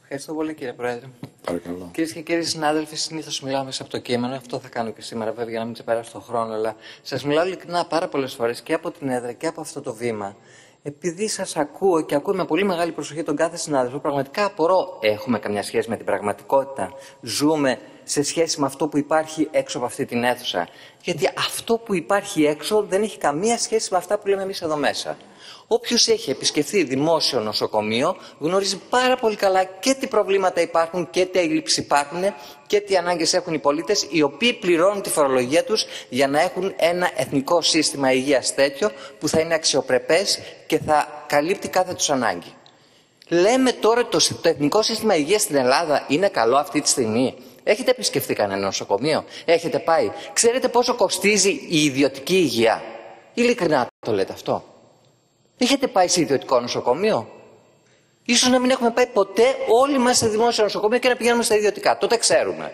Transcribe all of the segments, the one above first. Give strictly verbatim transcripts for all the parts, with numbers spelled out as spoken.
Ευχαριστώ πολύ, κύριε Πρόεδρε. Παρακαλώ. Κυρίες και κύριοι συνάδελφοι, συνήθως μιλάω μέσα από το κείμενο. Αυτό θα κάνω και σήμερα, βέβαια, για να μην ξεπεράσω τον χρόνο. Αλλά σας μιλάω ειλικρινά πάρα πολλές φορές και από την έδρα και από αυτό το βήμα. Επειδή σας ακούω και ακούω με πολύ μεγάλη προσοχή τον κάθε συνάδελφο, πραγματικά απορώ. Έχουμε καμιά σχέση με την πραγματικότητα? Ζούμε σε σχέση με αυτό που υπάρχει έξω από αυτή την αίθουσα? Γιατί αυτό που υπάρχει έξω δεν έχει καμία σχέση με αυτά που λέμε εμείς εδώ μέσα. Όποιος έχει επισκεφθεί δημόσιο νοσοκομείο γνωρίζει πάρα πολύ καλά και τι προβλήματα υπάρχουν και τι έλλειψεις υπάρχουν και τι ανάγκες έχουν οι πολίτες, οι οποίοι πληρώνουν τη φορολογία τους για να έχουν ένα εθνικό σύστημα υγείας τέτοιο που θα είναι αξιοπρεπές και θα καλύπτει κάθε τους ανάγκη. Λέμε τώρα το, το εθνικό σύστημα υγείας στην Ελλάδα είναι καλό αυτή τη στιγμή? Έχετε επισκεφθεί κανένα νοσοκομείο? Έχετε πάει? Ξέρετε πόσο κοστίζει η ιδιωτική υγεία? Ειλικρινά το λέτε αυτό? Έχετε πάει σε ιδιωτικό νοσοκομείο? Ίσως να μην έχουμε πάει ποτέ όλοι μας σε δημόσιο νοσοκομείο και να πηγαίνουμε στα ιδιωτικά. Τότε ξέρουμε.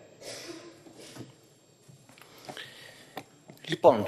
Λοιπόν,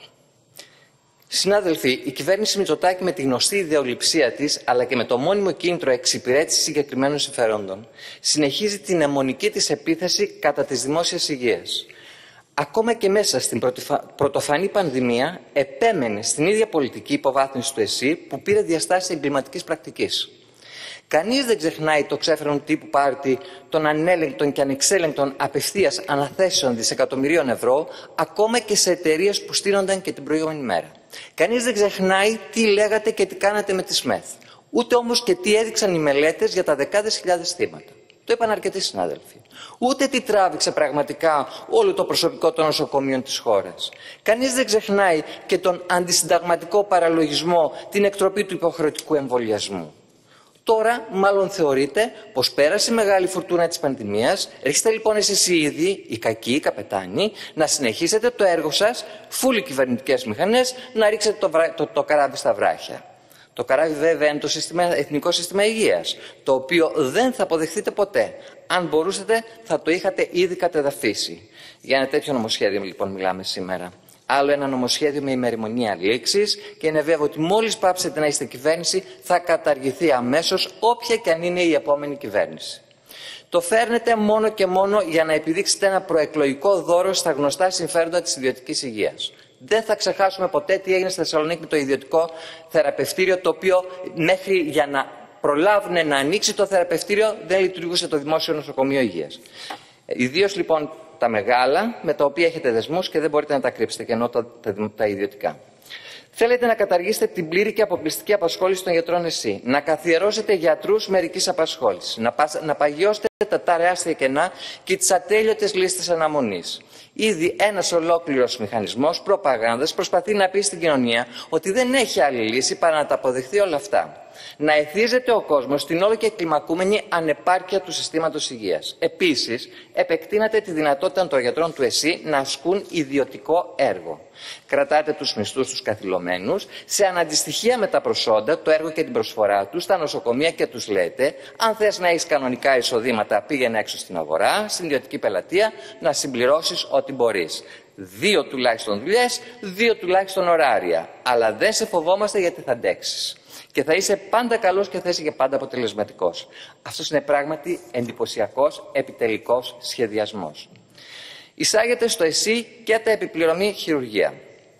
συνάδελφοι, η κυβέρνηση Μητσοτάκη με τη γνωστή ιδεολειψία της, αλλά και με το μόνιμο κίνητρο εξυπηρέτησης συγκεκριμένων συμφερόντων, συνεχίζει την αιμονική της επίθεση κατά της δημόσιας υγείας. Ακόμα και μέσα στην πρωτοφανή πανδημία επέμενε στην ίδια πολιτική υποβάθμιση του ΕΣΥ που πήρε διαστάσεις εγκληματικής πρακτικής. Κανείς δεν ξεχνάει το ξέφρενο τύπου πάρτι των ανέλεγκτων και ανεξέλεγκτων απευθείας αναθέσεων δισεκατομμυρίων ευρώ, ακόμα και σε εταιρείες που στείνονταν και την προηγούμενη μέρα. Κανείς δεν ξεχνάει τι λέγατε και τι κάνατε με τη ΣΜΕΘ. Ούτε όμως και τι έδειξαν οι μελέτες για τα δεκάδες χιλιάδες θύματα. Το είπαν αρκετοί συνάδελφοι. Ούτε τι τράβηξε πραγματικά όλο το προσωπικό των νοσοκομείων της χώρας. Κανείς δεν ξεχνάει και τον αντισυνταγματικό παραλογισμό, την εκτροπή του υποχρεωτικού εμβολιασμού. Τώρα, μάλλον θεωρείτε πως πέρασε η μεγάλη φουρτούνα της πανδημίας. Έρχεστε λοιπόν εσείς οι ίδιοι, οι κακοί, οι καπετάνοι, να συνεχίσετε το έργο σας, φούλοι κυβερνητικές μηχανές, να ρίξετε το, βρα... το, το καράβι στα βράχια. Το καράβι βέβαια είναι το σύστημα, Εθνικό Σύστημα Υγείας, το οποίο δεν θα αποδεχτείτε ποτέ. Αν μπορούσατε θα το είχατε ήδη κατεδαφίσει. Για ένα τέτοιο νομοσχέδιο λοιπόν μιλάμε σήμερα. Άλλο ένα νομοσχέδιο με ημερομηνία λήξης και είναι βέβαιο ότι μόλις πάψετε να είστε κυβέρνηση θα καταργηθεί αμέσως όποια και αν είναι η επόμενη κυβέρνηση. Το φέρνετε μόνο και μόνο για να επιδείξετε ένα προεκλογικό δώρο στα γνωστά συμφέροντα της ιδιωτικής υγείας. Δεν θα ξεχάσουμε ποτέ τι έγινε στη Θεσσαλονίκη με το ιδιωτικό θεραπευτήριο, το οποίο μέχρι για να προλάβουν να ανοίξει το θεραπευτήριο δεν λειτουργούσε το Δημόσιο Νοσοκομείο Υγείας. Ιδίως λοιπόν τα μεγάλα, με τα οποία έχετε δεσμούς και δεν μπορείτε να τα κρύψετε, και ενώ τα, τα, τα ιδιωτικά. Θέλετε να καταργήσετε την πλήρη και αποκλειστική απασχόληση των γιατρών ΕΣΥ, να καθιερώσετε γιατρούς μερικής απασχόλησης, να, πα, να παγιώσετε τα τεράστια κενά και τις ατέλειωτες λίστες αναμονής. Ήδη ένας ολόκληρος μηχανισμός προπαγάνδας προσπαθεί να πει στην κοινωνία ότι δεν έχει άλλη λύση παρά να τα αποδεχθεί όλα αυτά. Να εθίζεται ο κόσμος στην όλο και κλιμακούμενη ανεπάρκεια του συστήματος υγείας. Επίσης, επεκτείνατε τη δυνατότητα των γιατρών του ΕΣΥ να ασκούν ιδιωτικό έργο. Κρατάτε τους μισθούς τους καθυλωμένους, σε αναντιστοιχεία με τα προσόντα, το έργο και την προσφορά τους στα νοσοκομεία και τους λέτε: αν θες να έχεις κανονικά εισοδήματα, πήγαινε έξω στην αγορά, στην ιδιωτική πελατεία, να συμπληρώσεις ό,τι μπορείς. Δύο τουλάχιστον δουλειές, δύο τουλάχιστον ωράρια. Αλλά δεν σε φοβόμαστε γιατί θα αντέξεις. Και θα είσαι πάντα καλός και θα είσαι και πάντα αποτελεσματικός. Αυτός είναι πράγματι εντυπωσιακός επιτελικός σχεδιασμός. Εισάγεται στο ΕΣΥ και τα επιπληρωμή χειρουργία.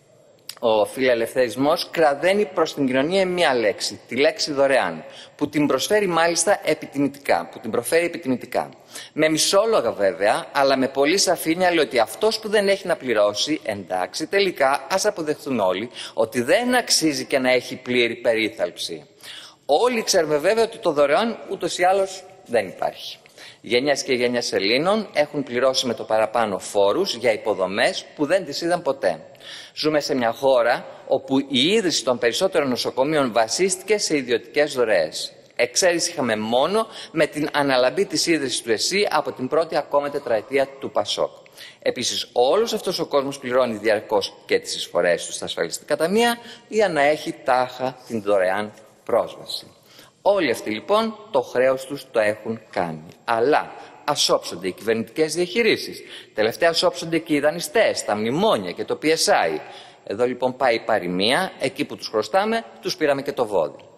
Ο φιλελευθερισμός κραδένει προς την κοινωνία μία λέξη, τη λέξη δωρεάν, που την προσφέρει μάλιστα επιτιμητικά, που την προφέρει επιτιμητικά. Με μισόλογα βέβαια, αλλά με πολύ σαφήνεια λέει ότι αυτός που δεν έχει να πληρώσει, εντάξει, τελικά ας αποδεχθούν όλοι ότι δεν αξίζει και να έχει πλήρη περίθαλψη. Όλοι ξέρουμε βέβαια ότι το δωρεάν ούτως ή άλλως δεν υπάρχει. Γενιές και γενιές Ελλήνων έχουν πληρώσει με το παραπάνω φόρους για υποδομές που δεν τις είδαν ποτέ. Ζούμε σε μια χώρα όπου η ίδρυση των περισσότερων νοσοκομείων βασίστηκε σε ιδιωτικές δωρεές. Εξαίρεση είχαμε μόνο με την αναλαμπή της ίδρυσης του ΕΣΥ από την πρώτη ακόμα τετραετία του ΠΑΣΟΚ. Επίσης, όλος αυτός ο κόσμος πληρώνει διαρκώς και τις εισφορές του στα ασφαλιστικά ταμεία για να έχει τάχα την δωρεάν πρόσβαση. Όλοι αυτοί λοιπόν το χρέος τους το έχουν κάνει. Αλλά ας όψονται οι κυβερνητικές διαχειρίσεις. Τελευταία ας όψονται και οι δανειστές, τα μνημόνια και το πι ες άι. Εδώ λοιπόν πάει η παροιμία, εκεί που τους χρωστάμε, τους πήραμε και το βόδι.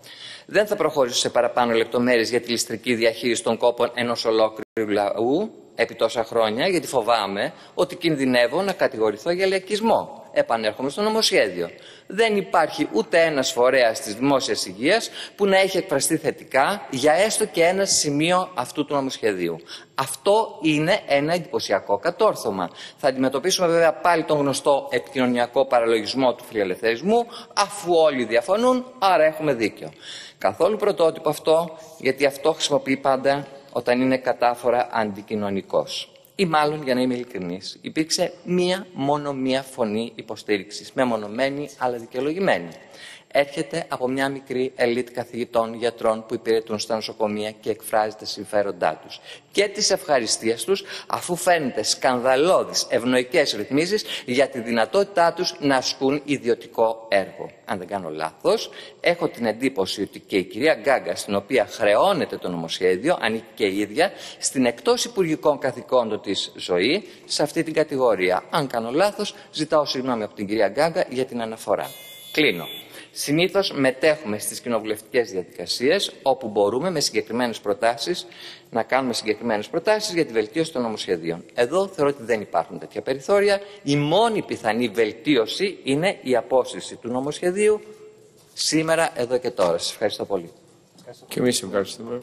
Δεν θα προχωρήσω σε παραπάνω λεπτομέρειες για τη ληστρική διαχείριση των κόπων ενός ολόκληρου λαού επί τόσα χρόνια, γιατί φοβάμαι ότι κινδυνεύω να κατηγορηθώ για λαϊκισμό. Επανέρχομαι στο νομοσχέδιο. Δεν υπάρχει ούτε ένας φορέας της δημόσιας υγείας που να έχει εκφραστεί θετικά για έστω και ένα σημείο αυτού του νομοσχεδίου. Αυτό είναι ένα εντυπωσιακό κατόρθωμα. Θα αντιμετωπίσουμε βέβαια πάλι τον γνωστό επικοινωνιακό παραλογισμό του φιλελευθερισμού, αφού όλοι διαφωνούν, άρα έχουμε δίκιο. Καθόλου πρωτότυπο αυτό, γιατί αυτό χρησιμοποιεί πάντα όταν είναι κατάφορα αντικοινωνικός. Ή μάλλον, για να είμαι ειλικρινής, υπήρξε μία, μόνο μία φωνή υποστήριξης, μεμονωμένη αλλά δικαιολογημένη. Έρχεται από μια μικρή ελίτ καθηγητών, γιατρών που υπηρετούν στα νοσοκομεία και εκφράζει τα συμφέροντά τους. Και της ευχαριστίας τους, αφού φαίνεται σκανδαλώδεις ευνοϊκές ρυθμίσεις για τη δυνατότητά τους να ασκούν ιδιωτικό έργο. Αν δεν κάνω λάθος, έχω την εντύπωση ότι και η κυρία Γκάγκα, στην οποία χρεώνεται το νομοσχέδιο, ανήκει και η ίδια στην εκτός υπουργικών καθηκόντων της ζωή σε αυτή την κατηγορία. Αν κάνω λάθος, ζητάω συγγνώμη από την κυρία Γκάγκα για την αναφορά. Κλείνω. Συνήθως μετέχουμε στις κοινοβουλευτικές διαδικασίες όπου μπορούμε με συγκεκριμένες προτάσεις να κάνουμε συγκεκριμένες προτάσεις για τη βελτίωση των νομοσχεδίων. Εδώ θεωρώ ότι δεν υπάρχουν τέτοια περιθώρια. Η μόνη πιθανή βελτίωση είναι η απόσυρση του νομοσχεδίου σήμερα, εδώ και τώρα. Σας ευχαριστώ πολύ. Και εμείς ευχαριστούμε.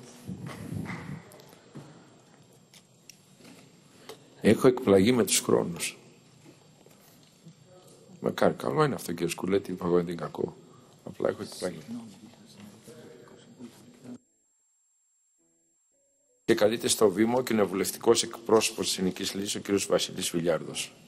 Έχω εκπλαγεί με τους χρόνους. Μακάρι, καλό είναι αυτό, κύριε Σκουλέτη, είπα εγώ, δεν είναι κακό. Απλά έχω εκπλαγεί. Και καλείται στο βήμα ο κοινοβουλευτικός εκπρόσωπος της Εθνικής Λύσης, ο κ. Βασίλης Βιλιάρδος.